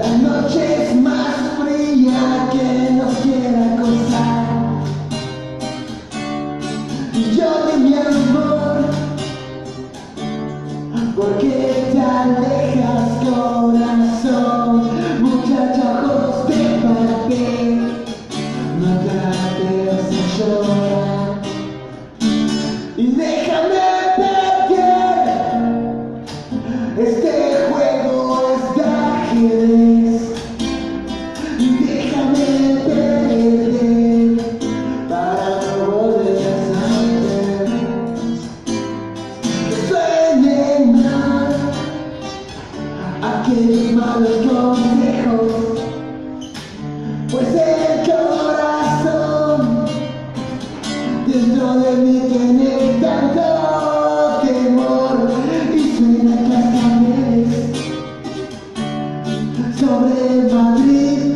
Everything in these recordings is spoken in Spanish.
La noche es más fría que nos quiera acosar, y yo de mi amor, porque te alejas, corazón, muchacha, ojos de papel, no trates de llorar y déjame perder. Este juego es de ajedrez y déjame perder para no volver a saber que suene mal aquellos malos consejos, pues el corazón dentro de mí tiene tanto temor y suena cascabeles sobre Madrid,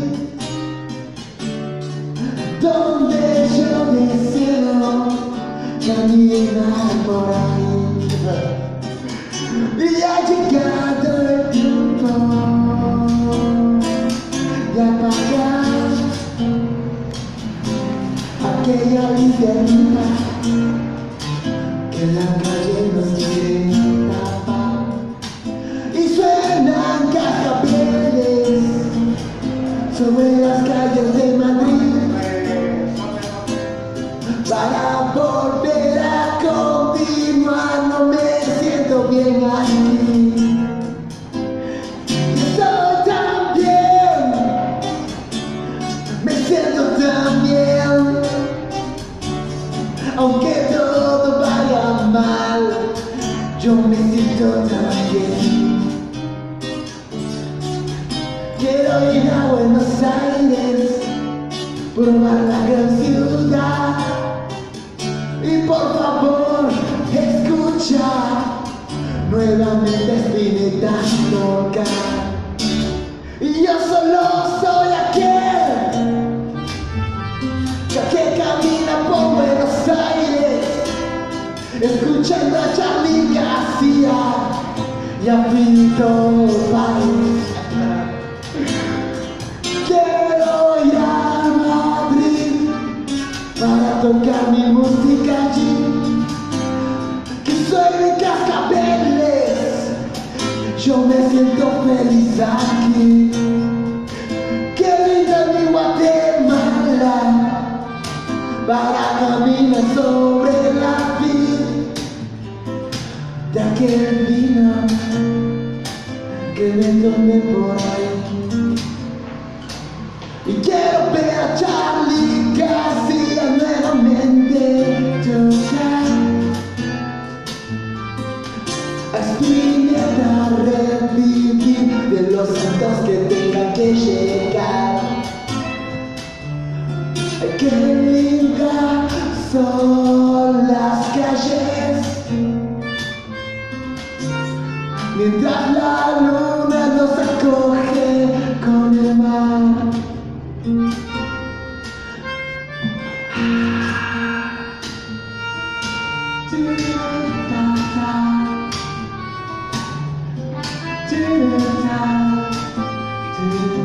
donde yo deseo caminar por ahí. Y ha llegado el tiempo de apagar aquella linterna que la calle nos quiere tapar, y suenan cascabeles sobre las calles de Madrid para volver a continuar. No me siento bien aquí, estoy tan bien, me siento tan bien, aunque todo vaya mal, yo me siento tan bien. Quiero ir a Buenos Aires, probar la gran ciudad, y por favor escucha nuevamente Spinetta tocar. Y yo solo soy aquel que camina por Buenos Aires, escuchando a Charly García y a Fito Páez. Quiero ir a Madrid para tocar mi música allí, que suene cascabeles, yo me siento feliz aquí. Qué linda mi Guatemala para caminar sobre la vid de aquel vino que me tomé por ahí. Y quiero ver a Charly García nuevamente tocar, a Spinetta revivir de los santos que tengan que llegar. Qué lindas son las calles mientras la luna nos acoge con el mar. Do